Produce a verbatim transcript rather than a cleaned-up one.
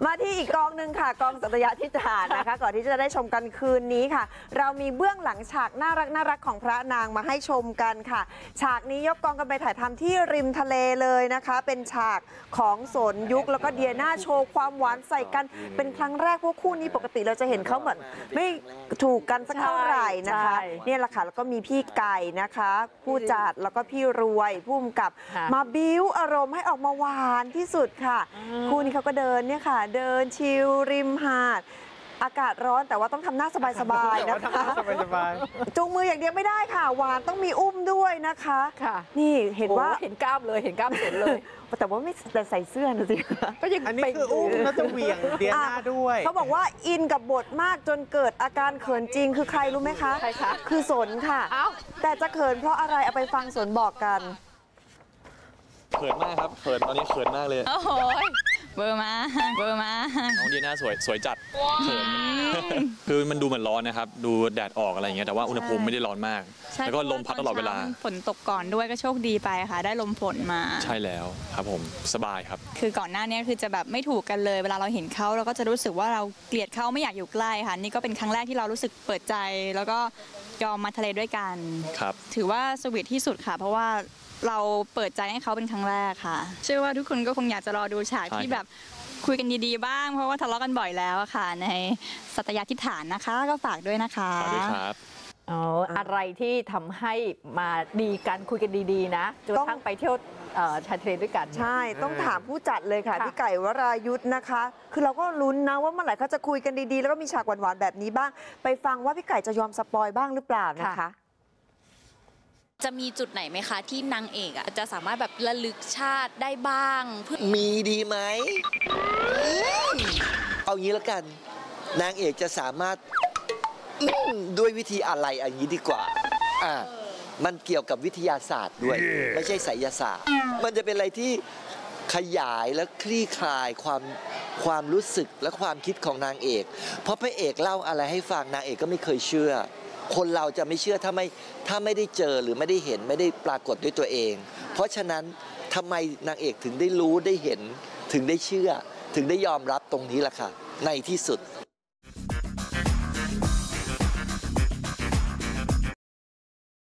มาที่อีกกองหนึ่งค่ะกองสัตยาธิฐานนะคะก่อนที่จะได้ชมกันคืนนี้ค่ะเรามีเบื้องหลังฉากน่ารักน่ารักของพระนางมาให้ชมกันค่ะฉากนี้ยกกองกันไปถ่ายทำที่ริมทะเลเลยนะคะเป็นฉากของสนยุคแล้วก็เดียน่าโชว์ความหวานใส่กันเป็นครั้งแรกพวกคู่นี้ปกติเราจะเห็นเขาเหมือนไม่ถูกกันสักเท่าไหร่นะคะเนี่ยแหละค่ะแล้วก็มีพี่ไก่นะคะผู้จัดแล้วก็พี่รวยผู้กำกับมาบิ้วอารมณ์ให้ออกมาหวานที่สุดค่ะคู่นี้เขาก็เดินเนี่ยค่ะเดินชิลริมหาดอากาศร้อนแต่ว่าต้องทำหน้าสบายๆนะคะจูงมืออย่างเดียวไม่ได้ค่ะหวานต้องมีอุ้มด้วยนะคะนี่เห็นว่าเห็นกล้ามเลยเห็นกล้ามเห็นเลยแต่ว่าไม่แต่ใส่เสื้อนะสิก็ยังอันนี้คืออุ้มแล้วจะเหวี่ยงเดียน่าด้วยเขาบอกว่าอินกับบทมากจนเกิดอาการเขินจริงคือใครรู้ไหมคะใครคะคือสนค่ะแต่จะเขินเพราะอะไรเอาไปฟังสนบอกกันเขินมากครับเขินตอนนี้เขินมากเลยโอ้โหเบอร์มาเบอร์มาน้องเดียน่าสวยสวยจัดเขินคือมันดูเหมือนร้อนนะครับดูแดดออกอะไรอย่างเงี้ยแต่ว่าอุณหภูมิไม่ได้ร้อนมากแล้วก็ลมพัดตลอดเวลาฝนตกก่อนด้วยก็โชคดีไปค่ะได้ลมฝนมาใช่แล้วครับผมสบายครับคือก่อนหน้านี้คือจะแบบไม่ถูกกันเลยเวลาเราเห็นเขาเราก็จะรู้สึกว่าเราเกลียดเขาไม่อยากอยู่ใกล้ค่ะนี่ก็เป็นครั้งแรกที่เรารู้สึกเปิดใจแล้วก็ยอมมาทะเลด้วยกันครับถือว่าสวีทที่สุดค่ะเพราะว่าเราเปิดใจให้เขาเป็นครั้งแรกค่ะเชื่อว่าทุกคนก็คงอยากจะรอดูฉากที่แบบคุยกันดีๆบ้างเพราะว่าทะเลาะกันบ่อยแล้วค่ะในสัตยาธิฐานนะคะก็ฝากด้วยนะคะฝากด้วยครับอ๋ออะไรที่ทำให้มาดีกันคุยกันดีๆนะจนทั้งไปเที่ยวชายทะเลด้วยกันใช่ต้องถามผู้จัดเลยค่ะพี่ไก่วรายุทธนะคะคือเราก็ลุ้นนะว่าเมื่อไหร่เขาจะคุยกันดีๆแล้วก็มีฉากหวานๆแบบนี้บ้างไปฟังว่าพี่ไก่จะยอมสปอยบ้างหรือเปล่านะคะจะมีจุดไหนไหมคะที่นางเอกอ่ะจะสามารถแบบระลึกชาติได้บ้างมีดีไหมเอางี้แล้วกันนางเอกจะสามารถด้วยวิธีอะไรอันนี้ดีกว่าอ่ามันเกี่ยวกับวิทยาศาสตร์ด้วย yeah. ไม่ใช่ไสยศาสตร์มันจะเป็นอะไรที่ขยายและคลี่คลายความความรู้สึกและความคิดของนางเอกเพราะพระเอกเล่าอะไรให้ฟังนางเอกก็ไม่เคยเชื่อคนเราจะไม่เชื่อถ้าไม่ถ้าไม่ได้เจอหรือไม่ได้เห็นไม่ได้ปรากฏด้วยตัวเองเพราะฉะนั้นทำไมนางเอกถึงได้รู้ได้เห็นถึงได้เชื่อถึงได้ยอมรับตรงนี้ล่ะค่ะในที่สุด